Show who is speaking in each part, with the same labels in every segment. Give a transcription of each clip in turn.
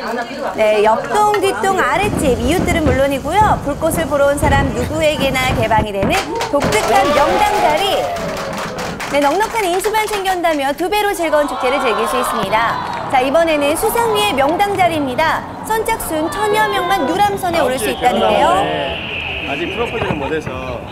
Speaker 1: 네, 옆동, 뒷동, 아랫집, 이웃들은 물론이고요. 불꽃을 보러 온 사람 누구에게나 개방이 되는 독특한 명당 자리. 네, 넉넉한 인수만 챙겨온다며 2배로 즐거운 축제를 즐길 수 있습니다. 자, 이번에는 수상리의 명당 자리입니다. 선착순 1000여 명만 유람선에 오를 수 있다는데요.
Speaker 2: 네, 아직 프로포즈를 못해서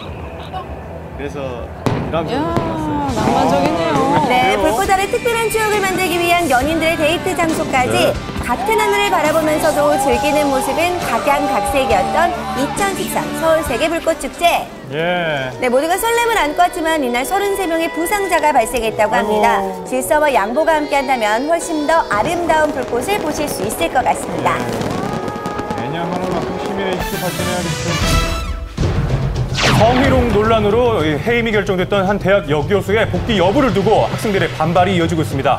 Speaker 2: 그래서 유람선을 왔어요.
Speaker 3: 낭만적이네요.
Speaker 1: 네, 불꽃 아래 특별한 추억을 만들기 위한 연인들의 데이트 장소까지 같은 하늘을 바라보면서도 즐기는 모습은 각양각색이었던 2013 서울 세계불꽃축제. 네, 모두가 설렘을 안고 왔지만 이날 33명의 부상자가 발생했다고 합니다. 질서와 양보가 함께한다면 훨씬 더 아름다운 불꽃을 보실 수 있을 것 같습니다.
Speaker 4: 내년만은 시민의 이슈 발전해야겠죠. 성희롱 논란으로 해임이 결정됐던 한 대학 여교수의 복귀 여부를 두고 학생들의 반발이 이어지고 있습니다.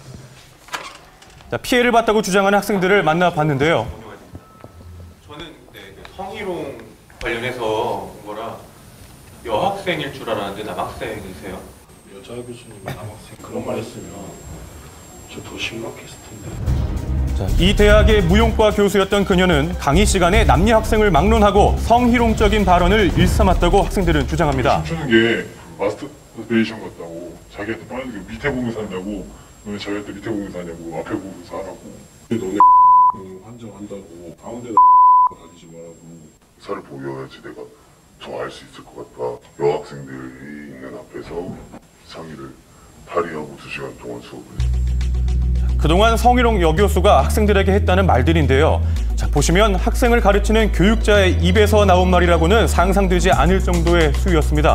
Speaker 4: 자, 피해를 봤다고 주장하는 학생들을 만나봤는데요.
Speaker 5: 저는 성희롱 관련해서 온 거라 여학생일 줄 알았는데 남학생이세요?
Speaker 6: 여자 교수님이 남학생 그런 말 했으면 저 더 심각했을 텐데.
Speaker 4: 자, 이 대학의 무용과 교수였던 그녀는 강의 시간에 남녀 학생을 막론하고 성희롱적인 발언을 일삼았다고 학생들은 주장합니다.
Speaker 6: 춤추는 게 마스터베이션 같다고, 자기한테 빠르게 밑에 보면서 한다고, 왜 자기한테 밑에 보면서 하냐고, 앞에 보면서 하라고. 너네 환장한다고 가운데다 다니지 말라고.
Speaker 7: 사를 보여야지 내가 더 알 수 있을 것 같다. 여학생들이 있는 앞에서 상의를 발의하고 2시간 동안 수업을 했습니다.
Speaker 4: 그동안 성희롱 여교수가 학생들에게 했다는 말들인데요. 자, 보시면 학생을 가르치는 교육자의 입에서 나온 말이라고는 상상되지 않을 정도의 수위였습니다.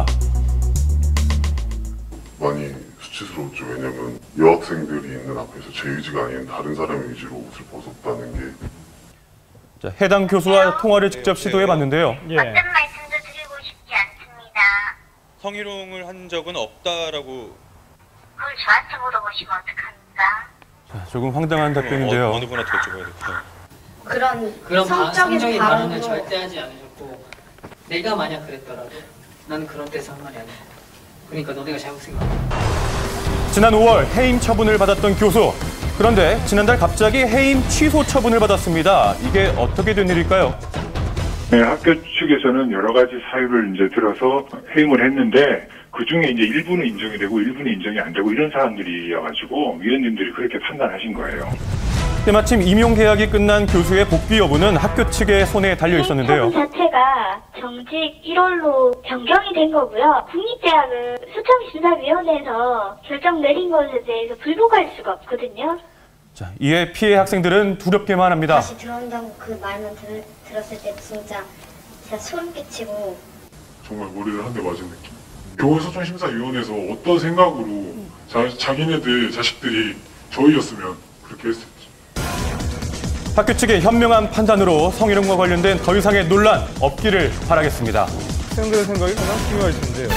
Speaker 7: 많이 수치스러웠죠. 왜냐면 여학생들이 있는 앞에서 제 의지가 아닌 다른 사람의 의지로 옷을 벗었다는 게.
Speaker 4: 자, 해당 교수와 통화를 직접 시도해봤는데요.
Speaker 8: 어떤 말씀도 드리고 싶지 않습니다.
Speaker 5: 성희롱을 한 적은 없다라고.
Speaker 8: 그걸 저한테 물어보시면 어떡합니까?
Speaker 4: 자, 조금 황당한 답변인데요.
Speaker 5: 어느 분한테 여쭤봐야 될까요?
Speaker 9: 그런 성적인 발언을 절대 하지 않으셨고, 내가 만약 그랬더라도 나는 그런 데서 한 말이 아니야. 그러니까 너네가 잘못 생각해.
Speaker 4: 지난 5월 해임 처분을 받았던 교수. 그런데 지난달 갑자기 해임 취소 처분을 받았습니다. 이게 어떻게 된 일일까요?
Speaker 10: 네, 학교 측에서는 여러 가지 사유를 이제 들어서 해임을 했는데, 그 중에 이제 일부는 인정이 되고 일부는 인정이 안 되고 이런 사안들이어가지고 위원님들이 그렇게 판단하신 거예요.
Speaker 4: 때마침 임용 계약이 끝난 교수의 복귀 여부는 학교 측의 손에 달려 있었는데요.
Speaker 8: 처분 자체가 정직 1월로 변경이 된 거고요. 국립대학은 수청심사위원회에서 결정 내린 것에 대해서 불복할 수가 없거든요.
Speaker 4: 자, 이에 피해 학생들은 두렵기만 합니다.
Speaker 8: 다시 들어온다고 그 말만 들었을 때 진짜 소름 끼치고
Speaker 6: 정말 머리를 한 대 맞은 느낌. 교수청심사위원회에서 어떤 생각으로 자기네들 자식들이 저희였으면 그렇게 했을지.
Speaker 4: 학교 측의 현명한 판단으로 성희롱과 관련된 더 이상의 논란 없기를 바라겠습니다.
Speaker 2: 학생들의 생각이 가장 중요할 텐데요.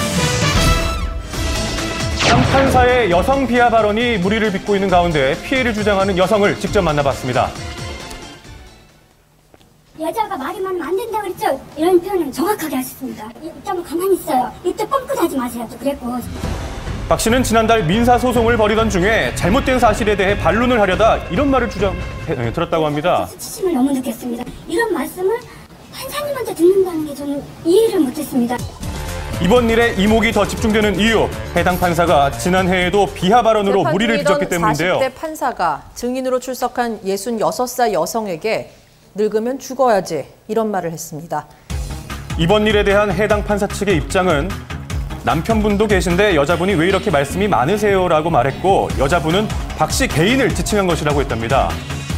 Speaker 4: 한 판사의 여성 비하 발언이 물의를 빚고 있는 가운데 피해를 주장하는 여성을 직접 만나봤습니다.
Speaker 8: 여자가 말이 많으면 안 된다고 그랬죠? 이런 표현은 정확하게 하셨습니다. 좀 가만히 있어요. 이때 뻥끗하지 마세요. 또 그랬고.
Speaker 4: 박 씨는 지난달 민사소송을 벌이던 중에 잘못된 사실에 대해 반론을 하려다 이런 말을 들었다고 합니다.
Speaker 8: 수치심을 너무 느꼈습니다. 이런 말씀을 판사님한테 듣는다는 게 저는 이해를 못했습니다.
Speaker 4: 이번 일에 이목이 더 집중되는 이유, 해당 판사가 지난해에도 비하 발언으로 물의를 빚었기 때문인데요.
Speaker 3: 40대 판사가 증인으로 출석한 66살 여성에게 늙으면 죽어야지 이런 말을 했습니다.
Speaker 4: 이번 일에 대한 해당 판사 측의 입장은 남편분도 계신데 여자분이 왜 이렇게 말씀이 많으세요라고 말했고 여자분은 박 씨 개인을 지칭한 것이라고 했답니다.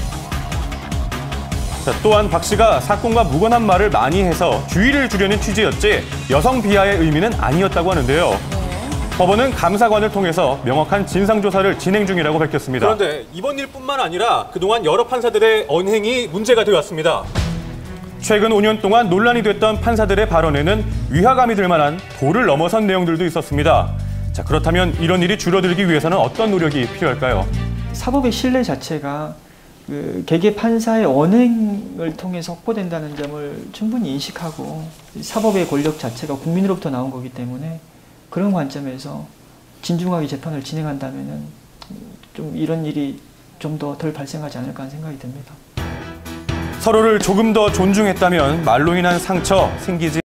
Speaker 4: 자, 또한 박 씨가 사건과 무관한 말을 많이 해서 주의를 주려는 취지였지 여성 비하의 의미는 아니었다고 하는데요. 법원은 감사관을 통해서 명확한 진상조사를 진행 중이라고 밝혔습니다. 그런데 이번 일뿐만 아니라 그동안 여러 판사들의 언행이 문제가 되었습니다. 최근 5년 동안 논란이 됐던 판사들의 발언에는 위화감이 들 만한 도를 넘어선 내용들도 있었습니다. 자, 그렇다면 이런 일이 줄어들기 위해서는 어떤 노력이 필요할까요?
Speaker 11: 사법의 신뢰 자체가 개개 판사의 언행을 통해서 확보된다는 점을 충분히 인식하고 사법의 권력 자체가 국민으로부터 나온 거기 때문에 그런 관점에서 진중하게 재판을 진행한다면은 좀 이런 일이 좀 더 덜 발생하지 않을까 하는 생각이 듭니다.
Speaker 4: 서로를 조금 더 존중했다면 말로 인한 상처 생기지